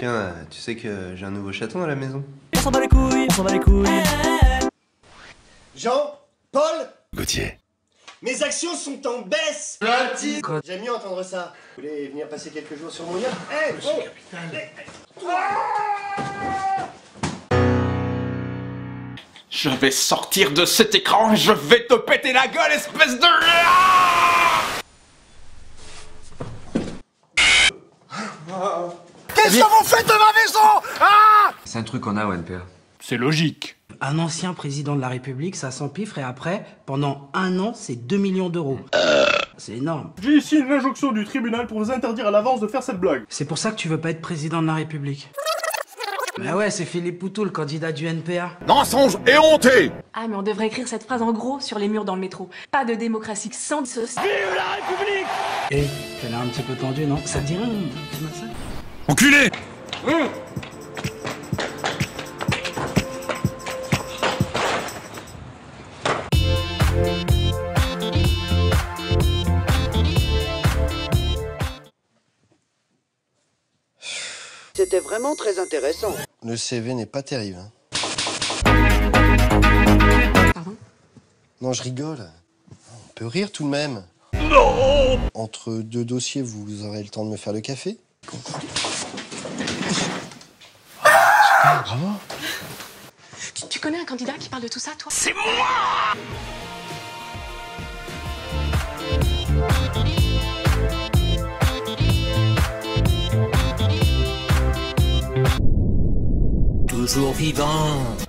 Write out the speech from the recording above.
Tiens, tu sais que j'ai un nouveau chaton à la maison. On s'en bat les couilles, on s'en bat les couilles. Jean, Paul, Gauthier. mes actions sont en baisse. J'aime mieux entendre ça. Vous voulez venir passer quelques jours sur mon yacht? Je vais sortir de cet écran et je vais te péter la gueule, espèce de... Qu'est-ce que vous faites de ma maison? C'est un truc qu'on a au NPA. C'est logique. Un ancien président de la République, ça s'empiffre et après, pendant 1 an, c'est 2 millions d'euros. C'est énorme. J'ai ici une injonction du tribunal pour vous interdire à l'avance de faire cette blague. C'est pour ça que tu veux pas être président de la République. Mais ouais, c'est Philippe Poutou, le candidat du NPA. Mensonge et honté. Ah, mais on devrait écrire cette phrase en gros sur les murs dans le métro. Pas de démocratie sans sauce. Eh, t'as l'air un petit peu tendu, non? Ça te dirait un petit massage? Enculé. C'était vraiment très intéressant. Le CV n'est pas terrible. Pardon? Non, je rigole. On peut rire tout de même. Non. Entre 2 dossiers, vous aurez le temps de me faire le café? Bravo. Tu connais un candidat qui parle de tout ça, toi? C'est moi! Toujours vivant,